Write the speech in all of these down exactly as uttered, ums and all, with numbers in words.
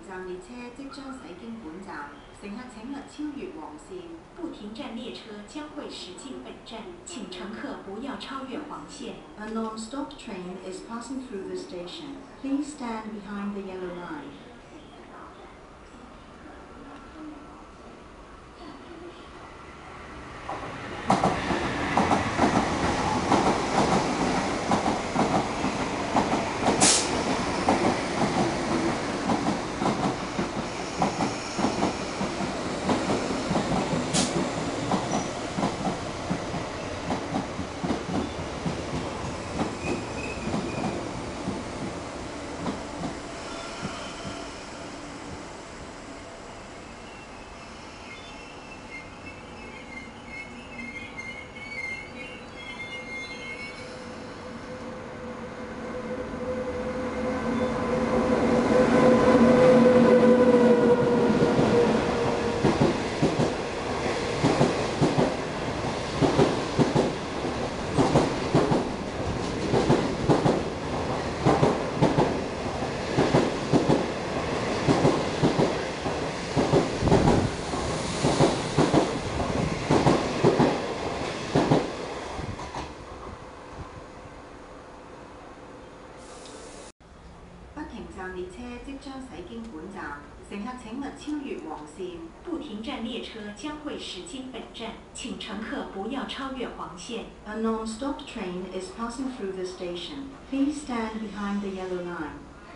站列车即将驶经本站，乘客请勿超越黄线。不停站列车将会驶进本站，请乘客不要超越黄线。A non-stop train is passing through the station. Please stand behind the yellow line. 站列车即将驶经本站，乘客请勿超越黄线。不停站列车将会驶经本站，请乘客不要超越黄线。A non-stop train is passing through the station. Please stand behind the yellow line.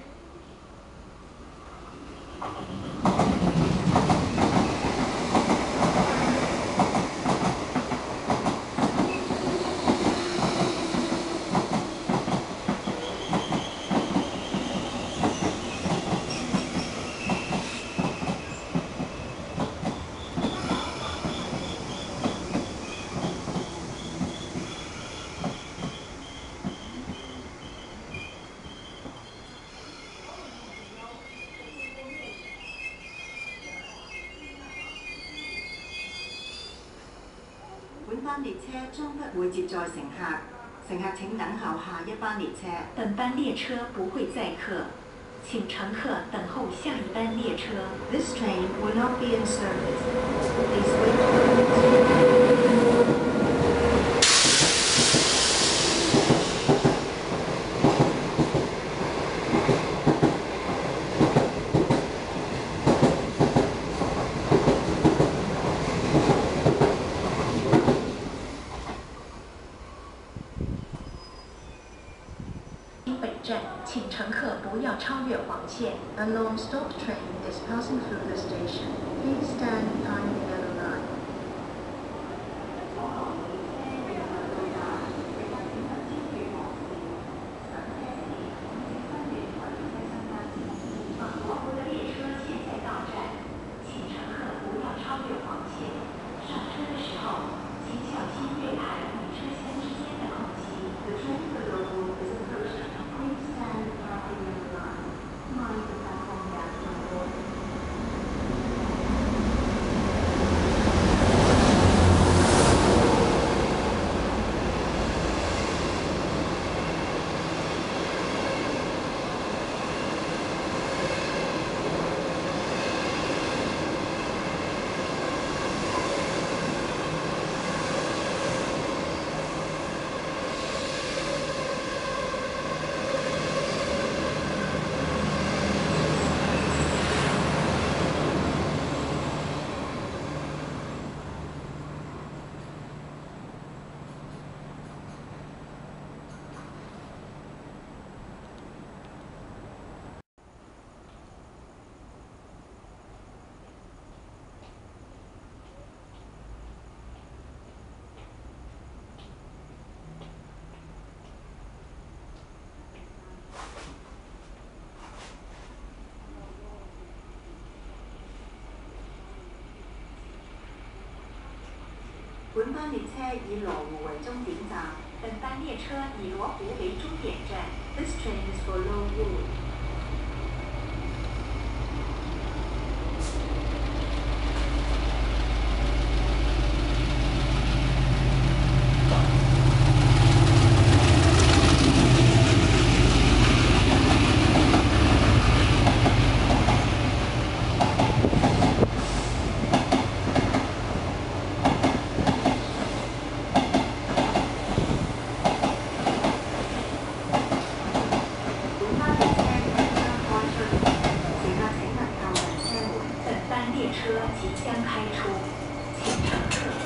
本班列车将不会接载乘客，乘客请等候下一班列车。本班列车不会载客，请乘客等候下一班列车。This train will not be in service. Please wait for the next train. 站，请乘客不要超越黄线。A non-stop train is passing through the station. Please stand behind the yellow line. 我的列车现在到站，请乘客不要超越黄线。上车的时候，请小心月台与车厢之间的空隙。The train below is approaching. Please stand behind the yellow line. Mind the platform gap on board. 本班列车以羅湖為終點站。本班列車以羅湖為終點站。This train is for羅湖。 即将开出，请乘客